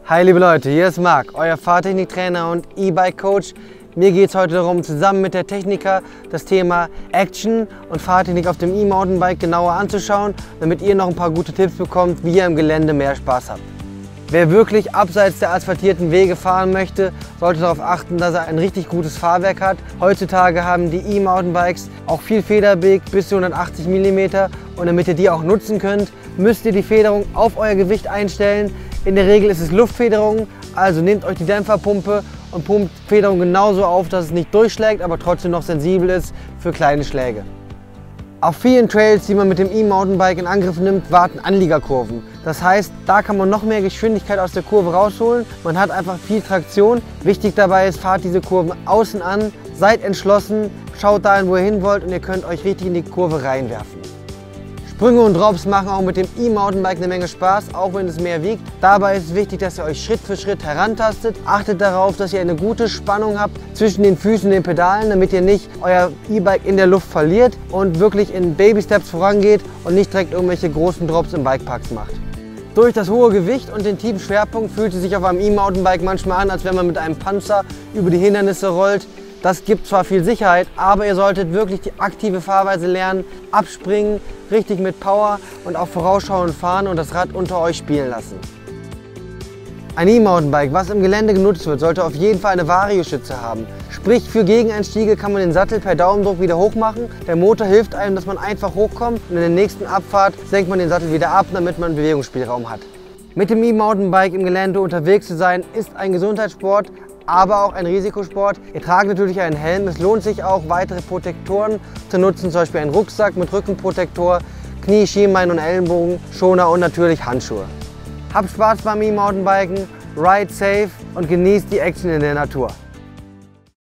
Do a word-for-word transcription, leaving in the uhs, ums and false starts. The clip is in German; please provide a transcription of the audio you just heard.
Hi liebe Leute, hier ist Marc, euer Fahrtechniktrainer und E-Bike-Coach. Mir geht es heute darum, zusammen mit der Techniker das Thema Action und Fahrtechnik auf dem E-Mountainbike genauer anzuschauen, damit ihr noch ein paar gute Tipps bekommt, wie ihr im Gelände mehr Spaß habt. Wer wirklich abseits der asphaltierten Wege fahren möchte, sollte darauf achten, dass er ein richtig gutes Fahrwerk hat. Heutzutage haben die E-Mountainbikes auch viel Federweg bis zu hundertachtzig Millimeter und damit ihr die auch nutzen könnt, müsst ihr die Federung auf euer Gewicht einstellen. In der Regel ist es Luftfederung, also nehmt euch die Dämpferpumpe und pumpt Federung genauso auf, dass es nicht durchschlägt, aber trotzdem noch sensibel ist für kleine Schläge. Auf vielen Trails, die man mit dem E-Mountainbike in Angriff nimmt, warten Anliegerkurven. Das heißt, da kann man noch mehr Geschwindigkeit aus der Kurve rausholen. Man hat einfach viel Traktion. Wichtig dabei ist, fahrt diese Kurven außen an, seid entschlossen, schaut dahin, wo ihr hin wollt und ihr könnt euch richtig in die Kurve reinwerfen. Sprünge und Drops machen auch mit dem E-Mountainbike eine Menge Spaß, auch wenn es mehr wiegt. Dabei ist es wichtig, dass ihr euch Schritt für Schritt herantastet. Achtet darauf, dass ihr eine gute Spannung habt zwischen den Füßen und den Pedalen, damit ihr nicht euer E-Bike in der Luft verliert und wirklich in Baby-Steps vorangeht und nicht direkt irgendwelche großen Drops im Bikeparks macht. Durch das hohe Gewicht und den tiefen Schwerpunkt fühlt es sich auf einem E-Mountainbike manchmal an, als wenn man mit einem Panzer über die Hindernisse rollt. Das gibt zwar viel Sicherheit, aber ihr solltet wirklich die aktive Fahrweise lernen, abspringen, richtig mit Power und auch vorausschauend fahren und das Rad unter euch spielen lassen. Ein E-Mountainbike, was im Gelände genutzt wird, sollte auf jeden Fall eine Varioschütze haben. Sprich, für Gegeneinstiege kann man den Sattel per Daumendruck wieder hoch machen. Der Motor hilft einem, dass man einfach hochkommt und in der nächsten Abfahrt senkt man den Sattel wieder ab, damit man Bewegungsspielraum hat. Mit dem E-Mountainbike im Gelände unterwegs zu sein, ist ein Gesundheitssport, aber auch ein Risikosport. Ihr tragt natürlich einen Helm. Es lohnt sich auch, weitere Protektoren zu nutzen, zum Beispiel einen Rucksack mit Rückenprotektor, Knie, Schienbein und Ellenbogen, Schoner und natürlich Handschuhe. Habt Spaß beim E-Mountainbiken, ride safe und genießt die Action in der Natur.